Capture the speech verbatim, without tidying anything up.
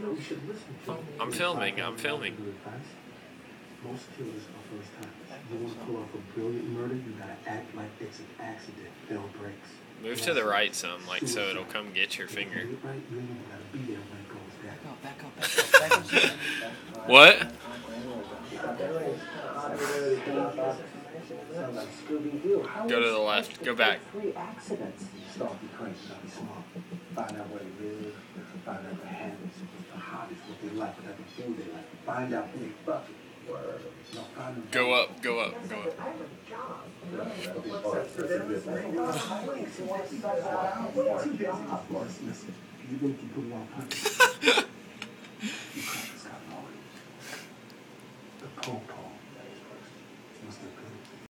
I'm filming. I'm filming. Most killers are first timers. You want to pull off a brilliant murder, you gotta act like it's an accident. Bell breaks. Move to the right some, like so it'll come get your finger. Right, you ain't gotta be there when it goes down. Back up, back up, back up, back up. What? Go to the left. Go back. Three accidents. Start be crazy, not be smart. Find out where they live. Find out their habits, their hobbies, what they like, what they do they like. Find out who they fucking. Go up, go up, go up. Listen, you think you put it on